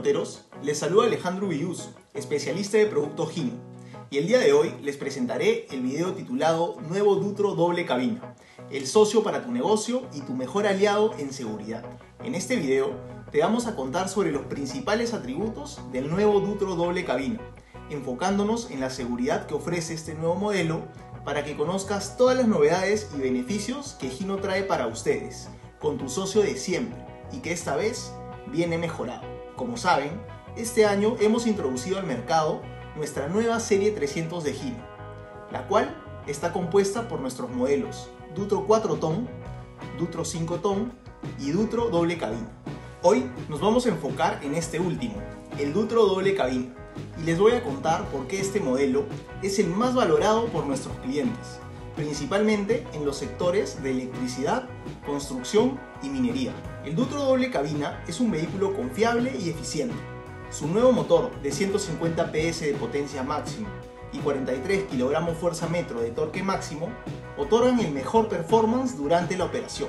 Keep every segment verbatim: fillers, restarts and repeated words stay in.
Ginoteros, les saluda Alejandro Villuz, especialista de productos Gino, y el día de hoy les presentaré el video titulado Nuevo Dutro Doble Cabina, el socio para tu negocio y tu mejor aliado en seguridad. En este video te vamos a contar sobre los principales atributos del nuevo Dutro Doble Cabina, enfocándonos en la seguridad que ofrece este nuevo modelo para que conozcas todas las novedades y beneficios que Gino trae para ustedes, con tu socio de siempre, y que esta vez viene mejorado. Como saben, este año hemos introducido al mercado nuestra nueva serie trescientos de Gino, la cual está compuesta por nuestros modelos Dutro cuatro ton, Dutro cinco ton y Dutro Doble Cabina. Hoy nos vamos a enfocar en este último, el Dutro Doble Cabina, y les voy a contar por qué este modelo es el más valorado por nuestros clientes, principalmente en los sectores de electricidad, construcción y minería. El Dutro Doble Cabina es un vehículo confiable y eficiente. Su nuevo motor de ciento cincuenta P S de potencia máxima y cuarenta y tres kilogramos fuerza metro de torque máximo otorgan el mejor performance durante la operación.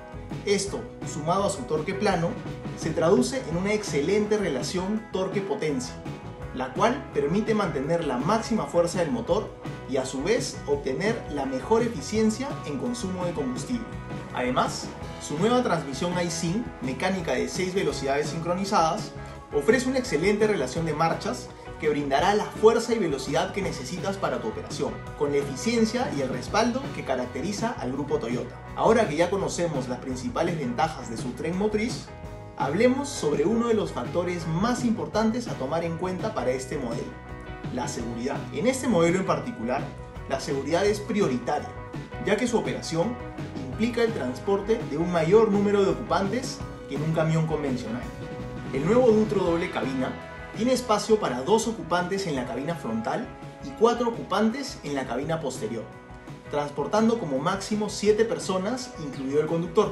Esto, sumado a su torque plano, se traduce en una excelente relación torque-potencia, la cual permite mantener la máxima fuerza del motor y a su vez obtener la mejor eficiencia en consumo de combustible. Además, su nueva transmisión iSync, mecánica de seis velocidades sincronizadas, ofrece una excelente relación de marchas que brindará la fuerza y velocidad que necesitas para tu operación, con la eficiencia y el respaldo que caracteriza al grupo Toyota. Ahora que ya conocemos las principales ventajas de su tren motriz, hablemos sobre uno de los factores más importantes a tomar en cuenta para este modelo: la seguridad. En este modelo en particular, la seguridad es prioritaria, ya que su operación implica el transporte de un mayor número de ocupantes que en un camión convencional. El nuevo Dutro Doble Cabina tiene espacio para dos ocupantes en la cabina frontal y cuatro ocupantes en la cabina posterior, transportando como máximo siete personas, incluido el conductor.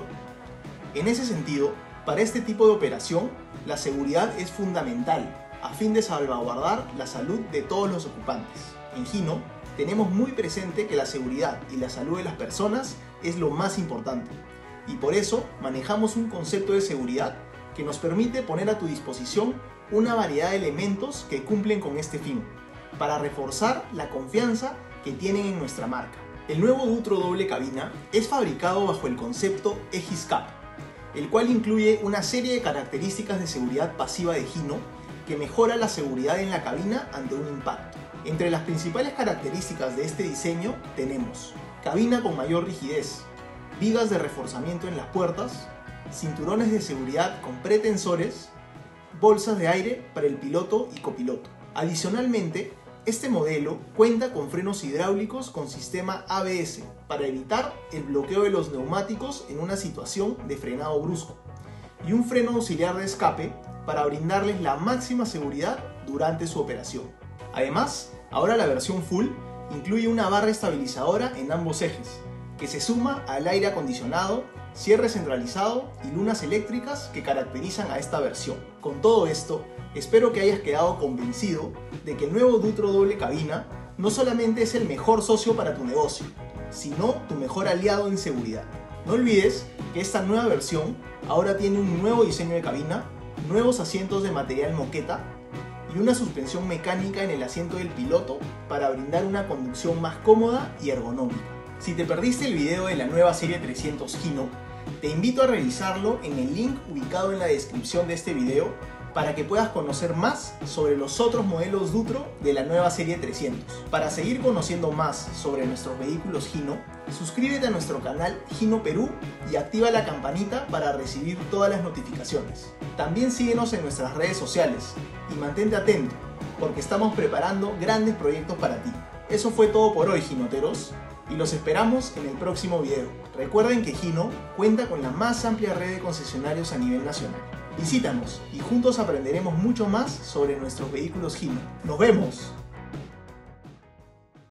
En ese sentido, para este tipo de operación, la seguridad es fundamental a fin de salvaguardar la salud de todos los ocupantes. En Gino, tenemos muy presente que la seguridad y la salud de las personas es lo más importante, y por eso manejamos un concepto de seguridad que nos permite poner a tu disposición una variedad de elementos que cumplen con este fin, para reforzar la confianza que tienen en nuestra marca. El nuevo Dutro Doble Cabina es fabricado bajo el concepto Aegis-Cap, el cual incluye una serie de características de seguridad pasiva de Gino que mejora la seguridad en la cabina ante un impacto. Entre las principales características de este diseño tenemos cabina con mayor rigidez, vigas de reforzamiento en las puertas, cinturones de seguridad con pretensores, bolsas de aire para el piloto y copiloto. Adicionalmente, este modelo cuenta con frenos hidráulicos con sistema A B S para evitar el bloqueo de los neumáticos en una situación de frenado brusco, y un freno auxiliar de escape para brindarles la máxima seguridad durante su operación. Además, ahora la versión Full incluye una barra estabilizadora en ambos ejes, que se suma al aire acondicionado, cierre centralizado y lunas eléctricas que caracterizan a esta versión. Con todo esto, espero que hayas quedado convencido de que el nuevo Dutro Doble Cabina no solamente es el mejor socio para tu negocio, sino tu mejor aliado en seguridad. No olvides que esta nueva versión ahora tiene un nuevo diseño de cabina, nuevos asientos de material moqueta y una suspensión mecánica en el asiento del piloto para brindar una conducción más cómoda y ergonómica. Si te perdiste el video de la nueva serie trescientos Gino, te invito a revisarlo en el link ubicado en la descripción de este video para que puedas conocer más sobre los otros modelos Dutro de la nueva serie trescientos. Para seguir conociendo más sobre nuestros vehículos Gino, suscríbete a nuestro canal Gino Perú y activa la campanita para recibir todas las notificaciones. También síguenos en nuestras redes sociales y mantente atento, porque estamos preparando grandes proyectos para ti. Eso fue todo por hoy, Ginoteros, y los esperamos en el próximo video. Recuerden que Gino cuenta con la más amplia red de concesionarios a nivel nacional. Visítanos y juntos aprenderemos mucho más sobre nuestros vehículos Gino. ¡Nos vemos!